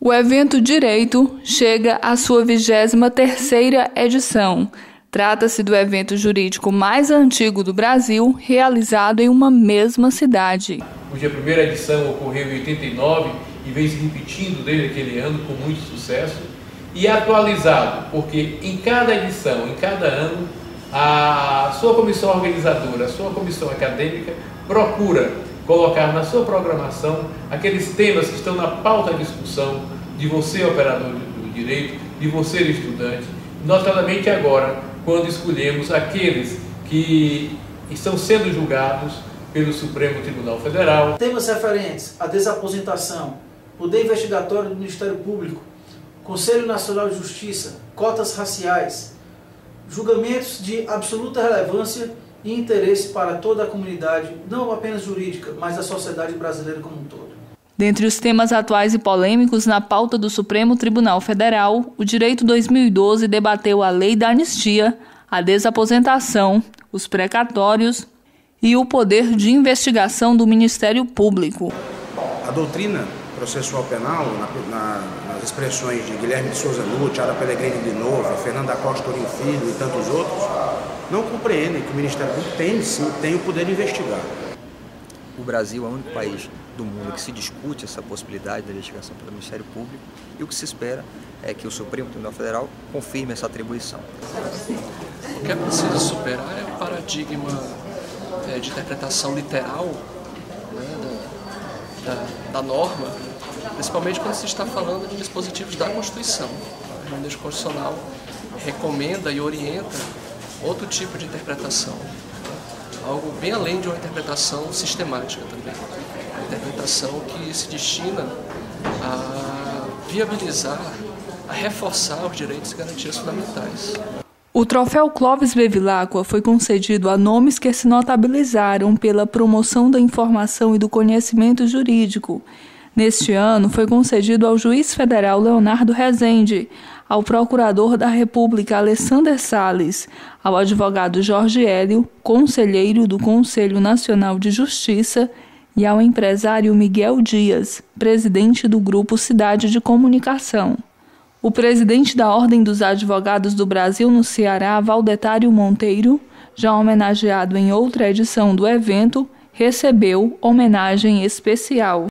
O evento Direito chega à sua 23ª edição. Trata-se do evento jurídico mais antigo do Brasil, realizado em uma mesma cidade. A primeira edição ocorreu em 89 e vem se repetindo desde aquele ano com muito sucesso. E é atualizado, porque em cada edição, em cada ano, a sua comissão organizadora, a sua comissão acadêmica procura colocar na sua programação aqueles temas que estão na pauta de discussão de você, operador do direito, de você, estudante, notadamente agora, quando escolhemos aqueles que estão sendo julgados pelo Supremo Tribunal Federal. Temas referentes à desaposentação, poder investigatório do Ministério Público, Conselho Nacional de Justiça, cotas raciais, julgamentos de absoluta relevância e interesse para toda a comunidade, não apenas jurídica, mas da sociedade brasileira como um todo. Dentre os temas atuais e polêmicos na pauta do Supremo Tribunal Federal, o Direito 2012 debateu a lei da anistia, a desaposentação, os precatórios e o poder de investigação do Ministério Público. A doutrina processual penal, nas expressões de Guilherme de Souza Nutti, Ara Pellegrini de Novo, Fernanda Costa Tourinho Filho e tantos outros, não compreendem que o Ministério Público tem o poder de investigar. O Brasil é o único país do mundo que se discute essa possibilidade da investigação pelo Ministério Público e o que se espera é que o Supremo Tribunal Federal confirme essa atribuição. O que é preciso superar é o paradigma de interpretação literal, né, da norma, principalmente quando se está falando de dispositivos da Constituição. A Emenda Constitucional recomenda e orienta outro tipo de interpretação, algo bem além de uma interpretação sistemática também. Uma interpretação que se destina a viabilizar, a reforçar os direitos e garantias fundamentais. O troféu Clóvis Bevilacqua foi concedido a nomes que se notabilizaram pela promoção da informação e do conhecimento jurídico. Neste ano, foi concedido ao juiz federal Leonardo Rezende, ao procurador da República Alessander Salles, ao advogado Jorge Hélio, conselheiro do Conselho Nacional de Justiça, e ao empresário Miguel Dias, presidente do Grupo Cidade de Comunicação. O presidente da Ordem dos Advogados do Brasil no Ceará, Valdetário Monteiro, já homenageado em outra edição do evento, recebeu homenagem especial.